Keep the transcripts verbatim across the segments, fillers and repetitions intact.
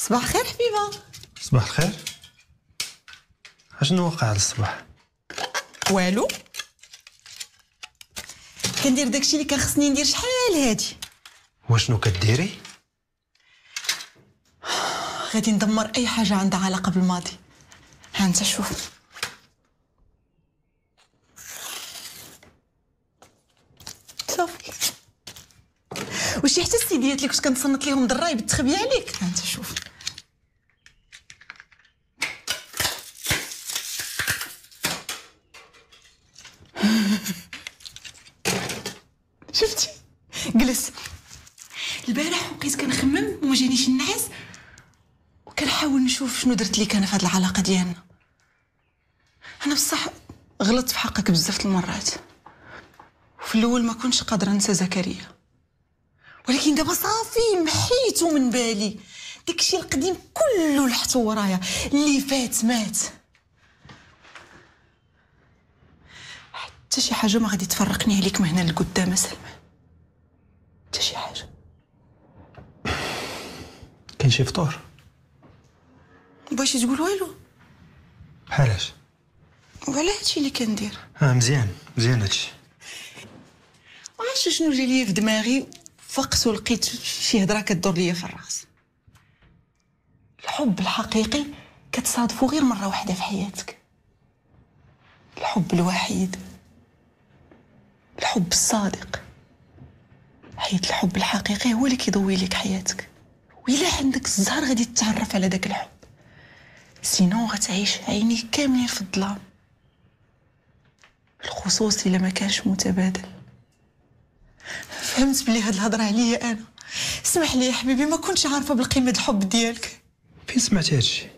صباح الخير حبيبه. صباح الخير. اشنو وقع الصباح؟ والو، كندير داكشي اللي كان خصني ندير شحال هادي. واشنو كديري؟ غادي ندمر اي حاجه عندها علاقه بالماضي. ها انت شوف. صافي. وشي حتى السيديات اللي كنت كنتصنت ليهم الضرايب تخبي عليك. ها انت شوف. شفتي؟ جلس. البارح وبقيت كنخمم وما جانيش النعاس وكنحاول نشوف شنو درت ليك انا في هذه العلاقه ديالنا. انا بصح غلطت في حقك بزاف المرات، وفي الاول ما كنتش قادره ننسى زكريا، ولكن دابا صافي محيتو من بالي. داكشي القديم كله لحتو ورايا، اللي فات مات. حتى شي حاجه ما غادي تفرقني عليك من هنا لقدام سلمى، حتى شي حاجه. كاين شي فطور؟ مبغيتش تقول والو؟ علاش؟ وعلى هادشي اللي كندير. اه مزيان مزيان هادشي. عرفتي شنو جا ليا في دماغي فقت ولقيت شي هضره كدور ليا في الراس. الحب الحقيقي كتصادفو غير مره واحده في حياتك. الحب الوحيد، الحب الصادق، حيت الحب الحقيقي هو اللي كيضوي لك حياتك. وإلا عندك الزهر غادي تتعرف على داك الحب، سينو غتعيش عينيك كاملين في الظلام، بالخصوص الا ما كانش متبادل. فهمت بلي هاد الهضره عليا انا. اسمح لي يا حبيبي، ما كنتش عارفه بالقيمه د الحب ديالك. فين سمعتي هادشي؟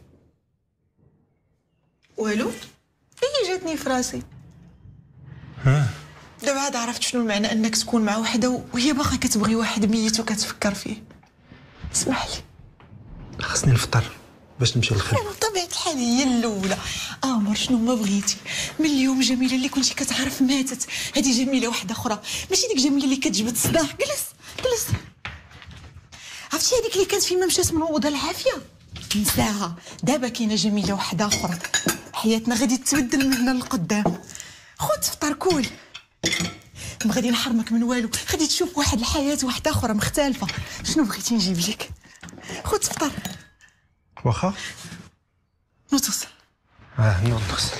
والو، هي جاتني في راسي. ها دابا عاد عرفت شنو المعنى انك تكون مع وحده وهي باقا كتبغي واحد ميت وكتفكر فيه. اسمح لي، خصني نفطر باش نمشي للخدمه. بطبيعه الحال هي الاولى. امر شنو ما بغيتي. من اليوم جميله اللي كنتي كتعرف ماتت، هذه جميله واحده اخرى، ماشي ديك جميله اللي كتجبد الصداع. جلس جلس. عرفتي هذيك اللي كانت فيما مشات منوضه العافيه؟ نساها. دابا كاينه جميله واحده اخرى. حياتنا غادي تتبدل من هنا للقدام. خذ فطر كول. ما غادي نحرمك من والو، غادي تشوف واحد الحياه واحده اخرى مختلفه. شنو بغيتي نجيب لك؟ خذ فطر. واخا نوتصل. اه نوض نغسل.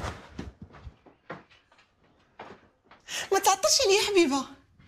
ما تعطلش عليا حبيبه.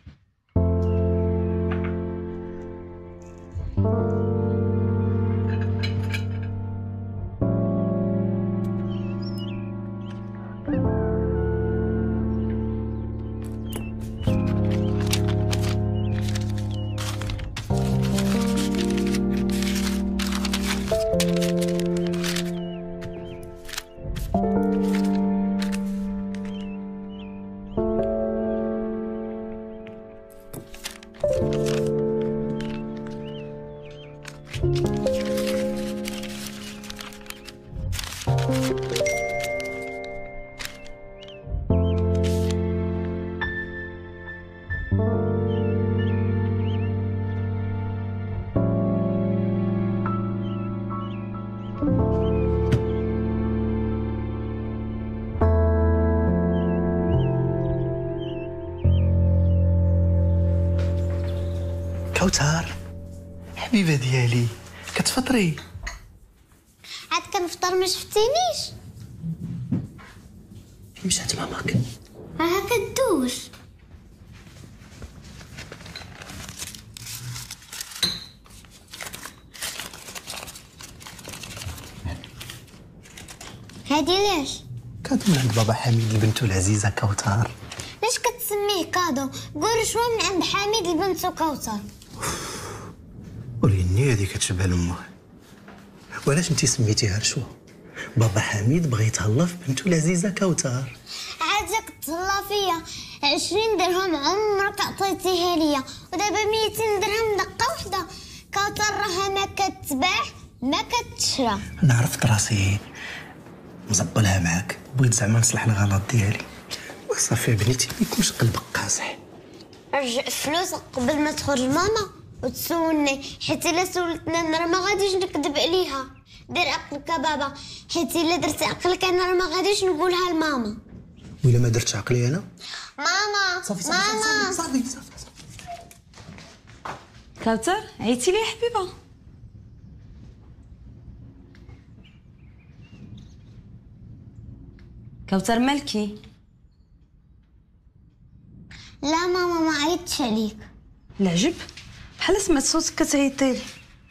كوثر حبيبه ديالي، كتفطري؟ عاد كنفطر ما شفتينيش؟ مشات ماماك. ها كدوش. هادي علاش؟ كادو من عند بابا حميد لبنته العزيزه كوثر. علاش كتسميه كادو؟ قول شويه من عند حميد لبنته كوثر. وريني هذه كتشبه لامها. وعلاش انتي سميتيها رشوه؟ بابا حميد بغى يتهلا في بنته العزيزه كوثر. عادك تهلا فيا. عشرين درهم عمرك عطيتيها ليا، ودابا ميتين درهم دقه وحده. كوثر راها ما كتباع ما كتشرى. انا عرفت راسي مزبلها معاك، بغيت زعما نصلح الغلط ديالي. وصافي بنيتي ما يكونش قلبك قاصح. رجع فلوس قبل ما تخرج ماما. وتسولني، حيت الا سولتنا انا راه ما غاديش نكذب عليها. دير عقلك بابا، حيت الا درت عقلك انا راه ما غاديش نقولها لماما. وإلا ما درتش عقلي انا؟ ماما صافي صافي ماما صافي صافي صافي صافي. كوثر عيطتي لي يا حبيبه؟ كوثر مالكي؟ لا ماما ما عيطتش عليك. العجب بحال سمعت صوتك كتعيطي لي.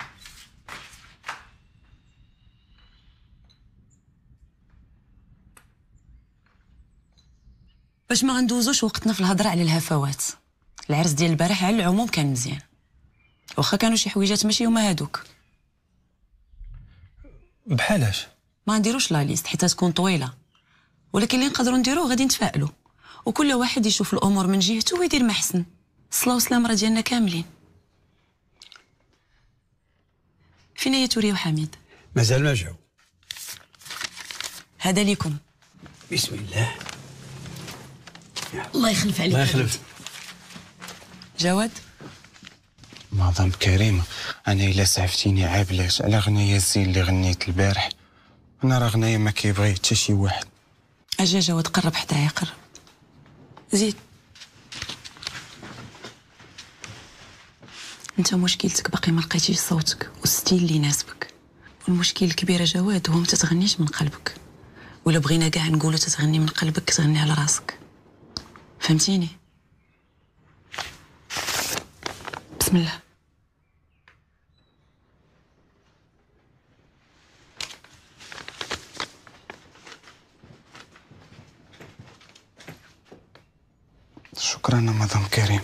باش ما غندوزوش وقتنا في الهضره على الهفوات، العرس ديال البارح على العموم كان مزيان، واخا كانوا شي حويجات ماشي هما هادوك. بحالاش؟ ما نديروش لا ليست حيت تكون طويله، ولكن اللي نقدروا نديروه غادي نتفائلوا، وكل واحد يشوف الامور من جهته ويدير ما احسن. الصلاه والسلام راه ديالنا كاملين. فين هي توريه وحميد؟ مازال ما جاو. هذا ليكم. بسم الله. الله يخلف عليك. الله يخلف. جواد مدام كريمة، أنا إلا سعفتيني عابلاش على غناية الزين اللي غنيت البارح. أنا راه غناية ما كيبغي حتى شي واحد. اجا جواد قرب حدايا قرب. زيد. انت مشكلتك باقي ما لقيتيش صوتك والستيل اللي يناسبك، والمشكل الكبير يا جواد هو ما تتغنيش من قلبك، ولا بغينا كاع نقولوا تتغني من قلبك تغني على راسك. فهمتيني؟ بسم الله. شكرا مدام كريم.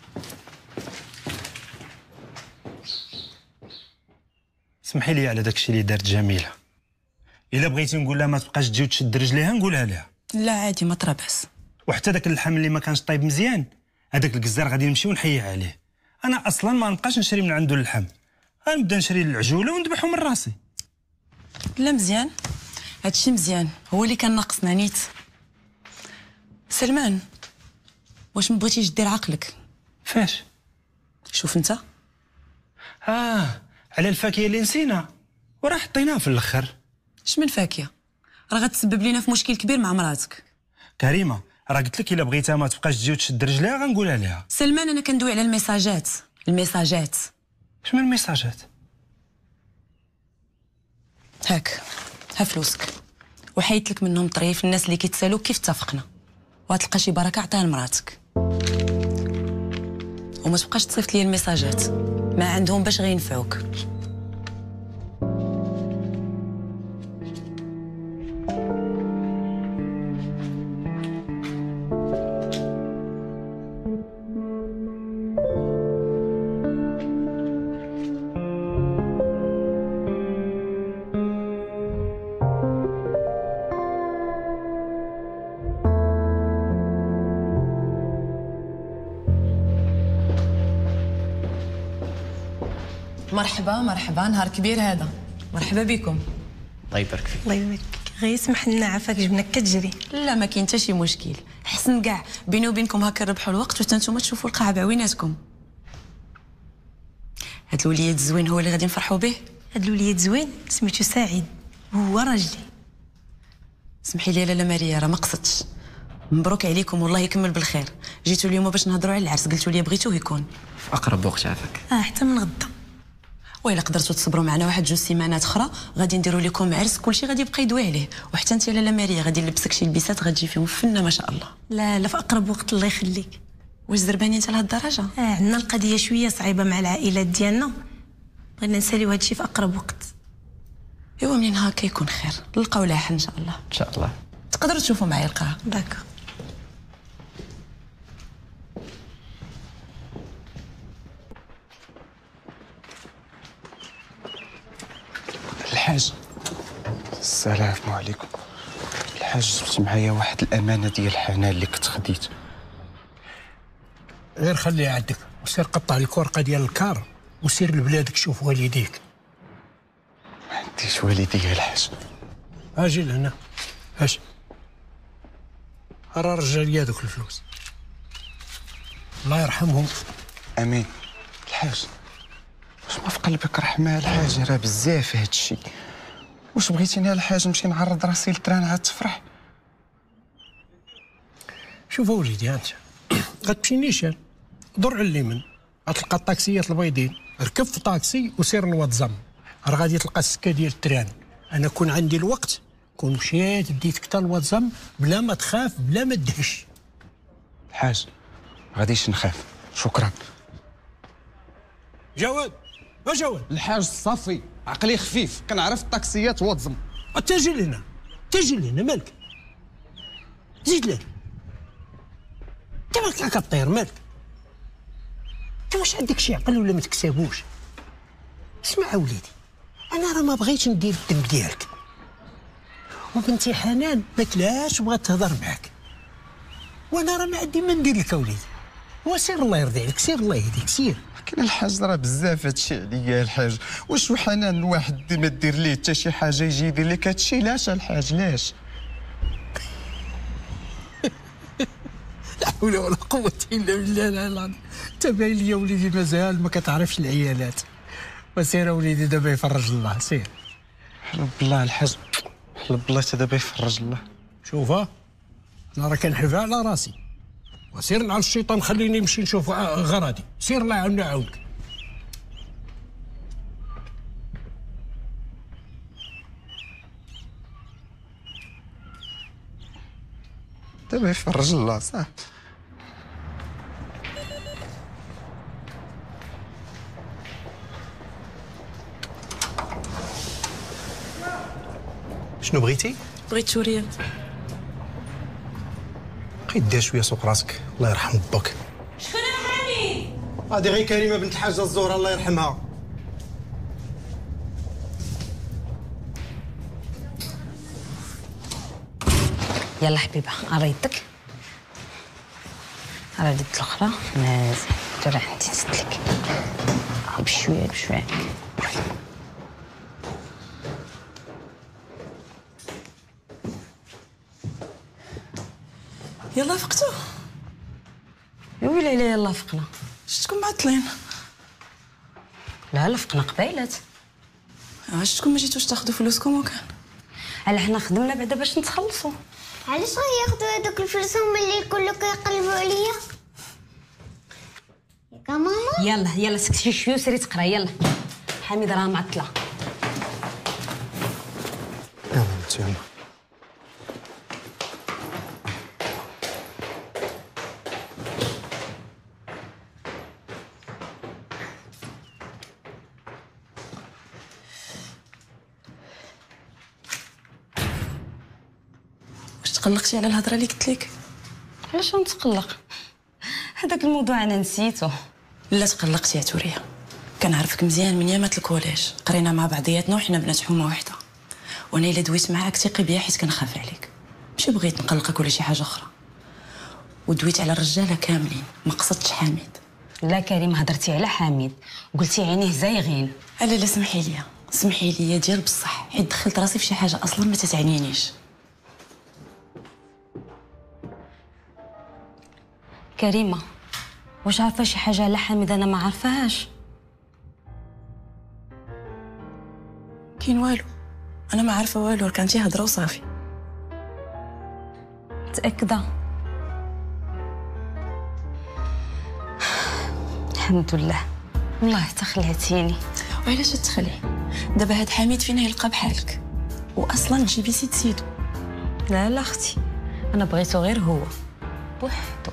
سمحي لي على داكشي اللي دارت جميله. الا بغيتي نقول لها ما تبقاش تجي وتشد رجليها نقولها لها. لا عادي ما طرا باس. وحتى داك اللحم اللي ما كانش طايب مزيان، هذاك الكزار غادي نمشي ونحيه عليه. انا اصلا ما نبقاش نشري من عنده اللحم، غنبدا نشري العجوله ونذبحو من راسي. لا مزيان، هادشي مزيان، هو اللي كان ناقصنا نيت. سلمان، واش ما بغيتيش دير عقلك؟ فاش؟ شوف انت. اه على الفاكهه اللي نسينا وراه حطيناها في الاخر. اش من فاكهه؟ راه غتسبب لينا في مشكل كبير مع مراتك. كريمه راه قلت لك الا بغيتها ما تبقاش تجي وتشد رجليها غنقولها لها. سلمان انا كندوي على الميساجات. الميساجات اش من الميساجات؟ هاك ها فلوسك، وحيت لك منهم طريف الناس اللي كيتسالوك كيف اتفقنا، وغتلقى شي بركه عطيها لمراتك. وما تبقاش تصيفط لي الميساجات، ما عندهم باش غينفعوك. مرحبا مرحبا، نهار كبير هذا. مرحبا بكم. الله يبارك فيك. الله يبارك فيك. غير يسمح لنا عافاك جبناك كتجري. لا ما كاين حتى شي مشكل، حسن كاع بيني وبينكم هكا نربحوا الوقت وحتى نتوما تشوفوا القاعه بعويناتكم. هاد الوليد الزوين هو اللي غادي نفرحوا به. هاد الوليد زوين سميتو سعيد وهو راجلي. سمحي لي لاله ماريا راه ما قصدتش. مبروك عليكم والله يكمل بالخير. جيتوا اليوم باش نهضروا على العرس، قلتوا لي بغيتوه يكون في اقرب وقت عافاك. اه حتى من غدا. وإلا قدرتوا تصبروا معنا واحد جوج سيمانات اخرى غادي نديروا لكم عرس كلشي غادي يبقى يدوي عليه، وحتى انت لاله ماريا غادي نلبسك شي لبسات غتجي فيهم فنه ما شاء الله. لا لا في اقرب وقت الله يخليك. واش زرباني انت لهاد الدرجه؟ اه عندنا القضيه شويه صعيبه مع العائلات ديالنا، بغينا نساليو هادشي في اقرب وقت. ايوا منين هكا يكون خير، نلقاو لها حل ان شاء الله. ان شاء الله. تقدروا تشوفوا معايا القاعه. داكا. الحاج السلام عليكم. الحاج جبت معايا واحد الامانه ديال الحنان اللي كنت خديت. غير خليها عندك وسير قطع لك ورقه ديال الكار وسير لبلادك شوف والديك. ما عنديش والدي الحاج. اجي لهنا. اش راه رجع لي هذوك الفلوس الله يرحمهم. امين. الحاج في قلبك رحمه الحاج، راه بزاف هاد الشيء. واش بغيتيني الحاج نمشي نعرض راسي للتران عاد تفرح؟ شوف وليدي انت غتمشي نيشان دور على اليمين غتلقى الطاكسيات البيضين، ركب في طاكسي وسير نوضزم، راه غادي تلقى السكه ديال التران. انا كون عندي الوقت كون مشيت ديتك حتى لواتزام بلا ما تخاف بلا ما تدهش. الحاج غاديش نخاف، شكرا. جواد ها جواد، الحاج صافي عقلي خفيف، كنعرف الطاكسيات واتزم. تجي لهنا تجي لهنا مالك؟ زيد لهنا انت مالك كطير مالك؟ انت واش عندك شي عقل ولا ما تكسبوش؟ اسمع وليدي، انا راه ما بغيتش ندير الدم ديالك، وبنتي حنان ما كلاش بغات تهضر معاك، وانا راه ما عندي ما ندير لك اوليدي. وسير الله يرضي عليك، سير الله يهديك سير. كاين الحاج راه بزاف هادشي عليا الحاج، واش حنان الواحد ما دير ليه حتى شي حاجه يجي يدير لك هادشي؟ لاش الحاج لاش؟ لا حول ولا قوة إلا بالله العظيم. أنت باين لي وليدي مازال ما كتعرفش العيالات. وسير وليدي دابا يفرج الله، سير. حلب بالله الحاج، حلب بالله حتى دابا يفرج الله. شوف أنا راه كنحفها على راسي، وسير نعل الشيطان خليني نمشي نشوف غرضي، سير الله يعاوننا يعاونك. دابا يفرج الله صافي. شنو بغيتي؟ بغيت شوريه. بقيت دير شويه سوق راسك، الله يرحم باك. شكون حامي؟ هادي غير كريمه بنت الحاجه الزهراء الله يرحمها. يلا حبيبه على يدك، على اليد الاخرى مزيان. ترى عندي تسدلك بشويه بشويه. يلا فقتو؟ يا ويلي عليا يلا فقنا. شفتكم معطلين؟ لا لا فقنا قبيلات. شفتكم ما جيتوش تاخذوا فلوسكم وكان؟ على حنا خدمنا بعدا باش نتخلصوا. علاش غياخدوا هذوك الفلوس هما اللي كله كيقلبوا عليا؟ ياك ماما؟ يلا يلا سكتي شويه وسيري تقرا. يلا حميد راه معطله. يلا بنتي يلا. تقلقتي على الهضره اللي قلت لك؟ علاش نتقلق؟ هذاك الموضوع انا نسيته. لا تقلقتي يا توريه، كنعرفك مزيان من يامات الكوليج، قرينا مع بعضياتنا وحنا بنات حومه واحده، وانا الا دويت معاك ثقي بيا حيت كنخاف عليك، ماشي بغيت نقلقك ولا شي حاجه اخرى. ودويت على الرجاله كاملين، ما قصدتش حميد. لا كريم هضرتي على حميد وقلتي عينيه زايغين. لا لا سمحي لي سمحي لي ديال بصح، حيت دخلت راسي في شي حاجه اصلا ما تتعنينيش. كريمه واش عارفه شي حاجه على حميد انا ما عارفاهاش؟ كاين والو، انا ما عارفه والو، كانت شي هضره وصافي. متاكده؟ الحمد لله والله تخلعتيني. وعلاش تخلعي؟ دابا هاد حميد فينا يلقى بحالك، واصلا جيبي سيد سيدو. لا لا اختي انا بغيتو غير هو بوحدو.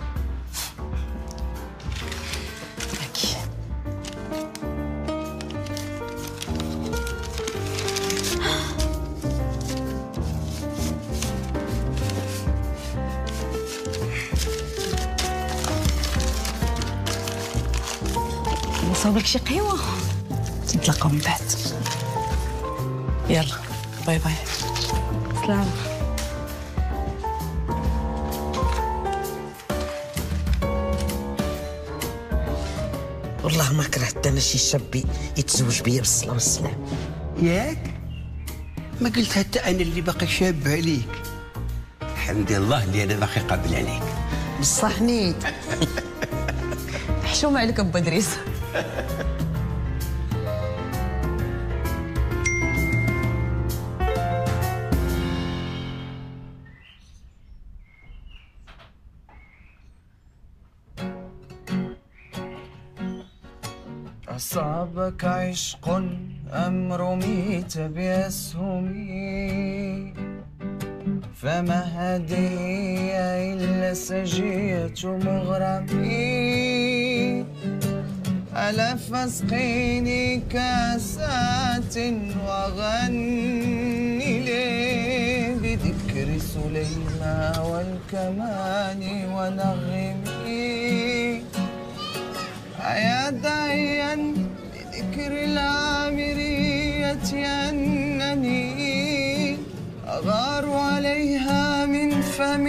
نصاوب لك شي قهوه نتلاقاو من بعد. يلا باي باي. سلام. والله ما كرهت انا شي شاب يتزوج بيا بالسلام السلام. ياك ما قلت حتى انا اللي باقي شاب عليك. الحمد لله اللي انا باقي قابل عليك. بصح نيت حشومه عليك ابو ادريس. أصابك عشق أم رميت بأسهمي فما هذه إلا سجية مغرمي ألا فاسقيني كاسات وغني لي بذكر سليمى والكمان ونغمي يا داعيا بذكر العامرية أنني أغار عليها من فم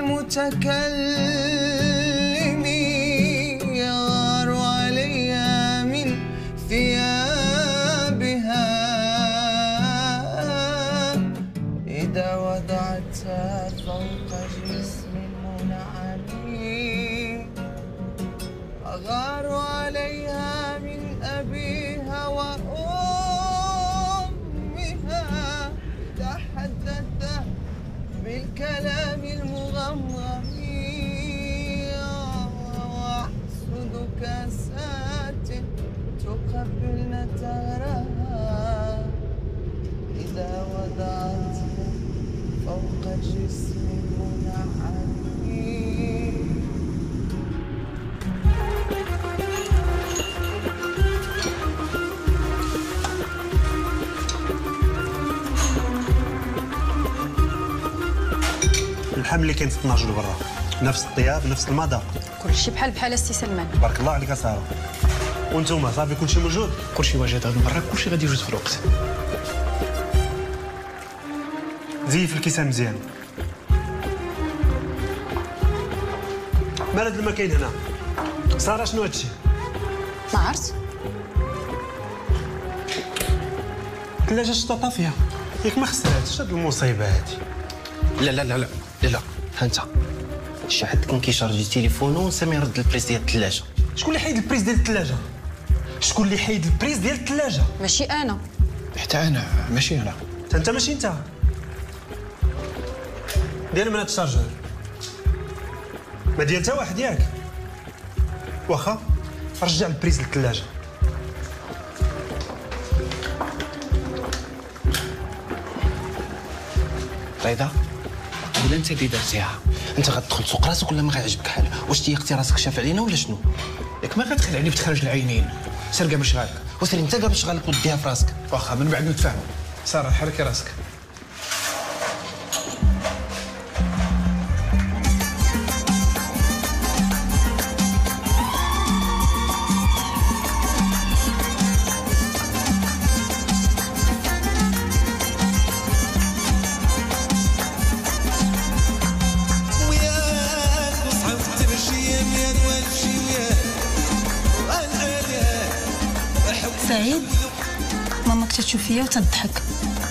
المتكلم يغار عليها من ثيابها إذا وضعتها فوق جسم منعم أغار عليها من أبيها وأمها تحدث بالكلام المغمض وأحسد كاسات تقبلن ثغرها إذا وضعت فوق جسم منعم. الحمل اللي كاين في الناجور برا نفس الطياب نفس المذاق كلشي بحال بحال السي سلمان. بارك الله عليك ساره. وانتوما صافي كلشي موجود؟ كلشي واجد هاد المره، كلشي غادي يجوز في الوقت. زيف الكيسان مزيان. مال هاد الماء كاين هنا؟ ساره شنو هادشي؟ ما عرفت. الثلاجه شتا طافيه ياك ما خسراتش. هاد المصيبه هادي. لا لا لا لا لا لا ها انت شي حد كان كيشارجي تليفونه ونسى يرد البريز ديال الثلاجه. شكون اللي حيد البريز ديال الثلاجه؟ شكون اللي حيد البريز ديال الثلاجه؟ ماشي انا. حتى انا ماشي انا. حتى انت ماشي انت. دير من هاد الشارجور ما ديال حتى واحد ياك. واخا رجع البريز للثلاجه. رضا ولا انت اللي درتيها؟ انت غتدخل تسوق راسك ولا ما غيعجبك حالها؟ واش تيقتي راسك شاف علينا ولا شنو؟ ياك ما غتخلعني بتخرج العينين. سير قابل شغالك. وسير انت قابل شغالك وديها في راسك. واخا من بعد نتفاهموا. ساره حركي راسك. سعيد ماماك تتشوف فيا وتضحك.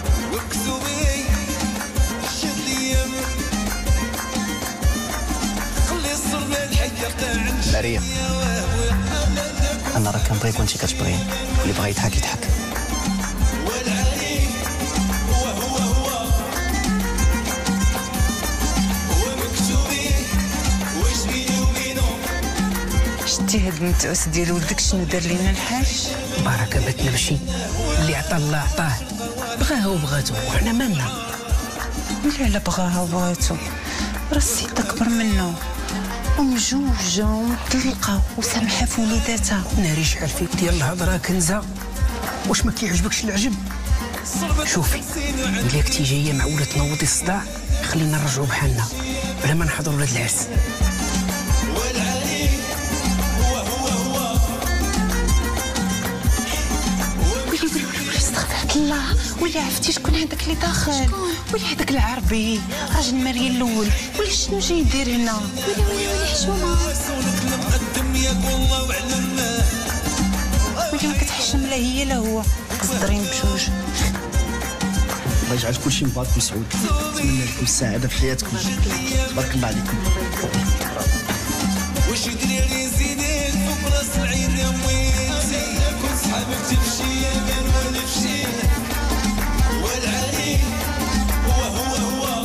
مريم انا راه كنبغيك وانت كتبغيني، اللي بغا يضحك يضحك. شتي هاد المتعوس ديال ولدك شنو دار لينا الحاج؟ بركه بات نمشي. اللي عطا الله عطاه. بغاها وبغاتو وحنا مالنا. ملي على بغاها وبغاتو راه السيد اكبر منه ومجوجه ومطلقه وسامحه في وليداتها. ناري شحال فيك ديال الهضره كنزه. واش ما كيعجبكش العجب؟ شوفي ملي كنتي جايه معوله تنوضي الصداع خلينا نرجعوا بحالنا بلا ما نحضروا ولاد العرس. الله ولا عرفتي شكون هذاك اللي داخل؟ ولا هذاك العربي راجل مريم الاول ولا شنو جاي يدير هنا؟ ولا ولا ولا حشومه ولا ما كتحشم لا هي لا هو قصدرين بجوج. الله يجعل كل شيء مبارك مسعود. نتمنى لكم السعاده في حياتكم. تبارك الله عليكم. واش دراري زينين فوق راس العين يا مويتي كون صحابك تمشي يا مان ولا مشي والعلي هو هو هو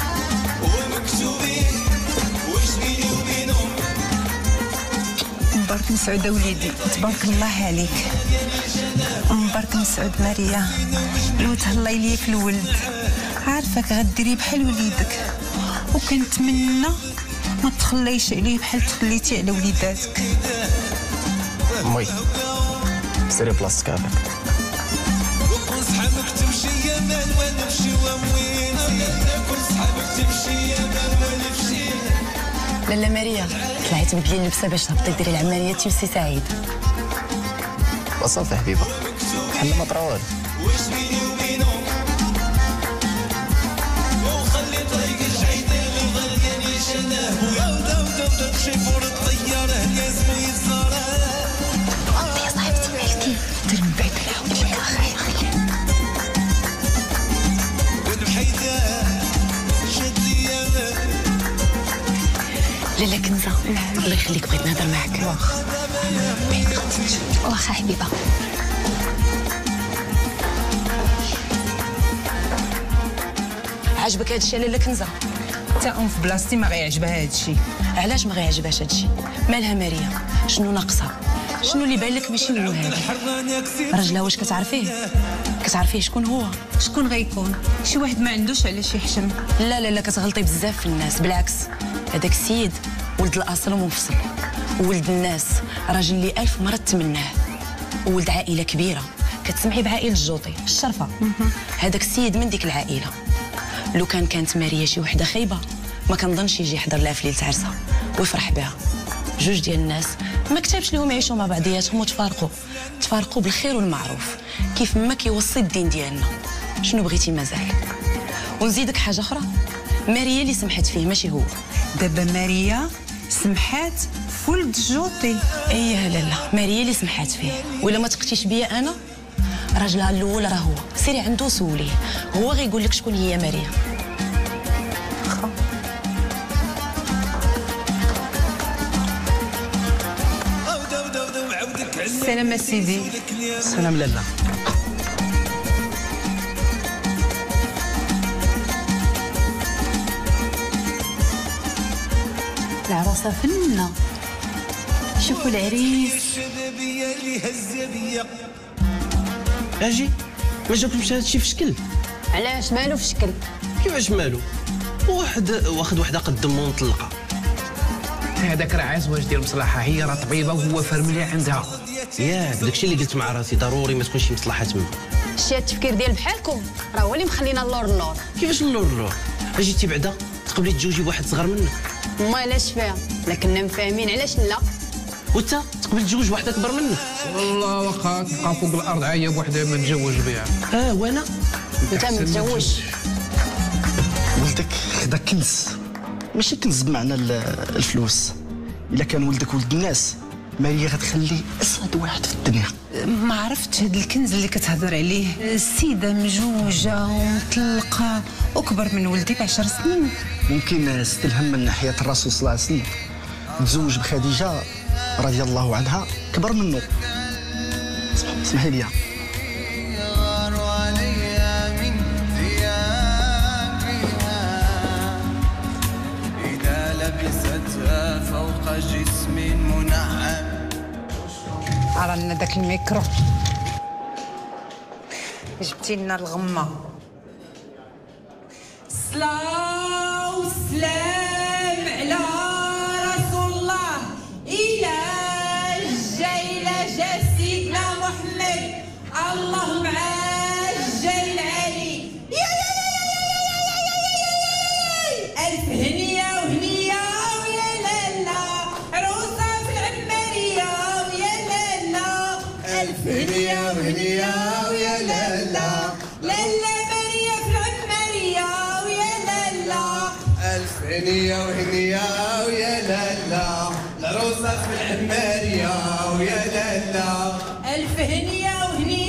هو مكتوبين واش بيني وبينهم. مبارك مسعود وليدي، تبارك الله عليك. مبارك مسعود ماريا، وتهلاي لي في الولد، عارفك غديري بحال وليدك، وكنتمنى ما تخليش عليه بحال تخليتي على وليداتك. امي سيري بلاصتك هذاك. وكون صحابك تمشي يا مان ونمشي وموين، كون صحابك تمشي يا مان ونمشي. لاله ماريا طلعي تبدلي اللبسه باش تهبطي ديري العمليه تيوسي سعيد. وصافي حبيبه بحال ما طرا والو. واش بيني وبينو وخلي طريقك عيدي غير شناه ودا ودا ودا تمشي فور الطياره يا زوي الزهره. يا صاحبتي مالكي دير من بعد نعاود لك اخاي خلي والبحيده شد ليا. لاله كنزه الله يخليك بغيت نهضر معاك. واخا واخا حبيبه. عجبك هذا الشيء لاله كنزه؟ حتى ام في بلاصتي ما غيعجبها هذا الشيء. علاش ما غيعجبهاش هذا الشيء؟ مالها مريم؟ شنو ناقصها؟ شنو اللي باين لك ماشي هو هذا؟ راجلها واش كتعرفيه؟ كتعرفيه شكون هو؟ شكون غيكون؟ شي واحد ما عندوش علاش يحشم. لا لا لا كتغلطي بزاف في الناس، بالعكس هذاك السيد ولد الاصل ومنفصل، وولد الناس، راجل اللي ألف مرة تمناه، وولد عائله كبيره، كتسمعي بعائله الجوطي الشرفه. هذاك السيد من ديك العائله. لو كان كانت ماريا شي وحده خايبه ما كنظنش يجي يحضر لها في ليله عرسها ويفرح بها. جوج ديال الناس ما كتبش لهم يعيشوا مع بعضياتهم وتفارقوا، تفارقوا بالخير والمعروف كيف ما كيوصي الدين ديالنا. شنو بغيتي مازال؟ ونزيدك حاجه اخرى، ماريا اللي سمحت فيه ماشي هو. دابا ماريا سمحات في ولد جوطي. ايه لا لا ماريا اللي سمحات فيه، ولا ما تقتيش بيا انا راجلها الاول راه هو. سيري عنده سوليه، هو غيقول لك شكون هي ماريا. السلام سيدي. سلام لاله. العروسه فنه، شوفوا العريس. اجي ما جاكمش هذا الشيء في شكل؟ علاش مالو في شكل؟ كيفاش مالو؟ واحد واخد وحده قدم ومطلقه. هذاك راه عايز زواج ديال مصلحه، هي راه طبيبه وهو فرملي عندها. ياك داكشي اللي قلت مع راسي، ضروري ما تكونش مصلحه تما. شتي التفكير ديال بحالكم راه هو اللي مخلينا اللور اللور. كيفاش اللور اللور؟ اجيتي بعدا تقبلي تجوجي بواحد صغر منك. ما علاش فيها، لكننا مفاهمين علاش لا. وانت تقبل تجوج واحده اكبر منك. والله واخا تبقى فوق الارض عايه بوحده ما نتزوج بها. اه وانا انت ما تتزوجش. ولدك خدا كنز، ماشي كنز بمعنى الفلوس. الا كان ولدك ولد الناس ماريا غتخليه اسعد واحد في الدنيا. ما عرفتش هذا الكنز اللي كتهضر عليه. السيده مجوجه ومطلقه وكبر من ولدي بعشر سنين. ممكن استلهم من حياه الرسول صلى الله عليه وسلم، تزوج بخديجه رضي الله عنها كبر منه. اسمحي لي. فوق جسم منعم. عرفنا داك الميكرو، جبتي لنا الغمه. الصلاة والسلام على رسول الله. إلى الجيل جا سيدنا محمد، الله معاه الجيل علي. يا يا يا يا يا يا يا يا ألف هنية وهنية ويا لالا، عروسة في العمارية ويا لالا. ألف هنية وهنية ويا لالا، لالا ماريا في العمارية ويا لالا. ألف هنية وهنية ويا لالا، العروسة في العمارية ويا لالا. ألف هنية وهنية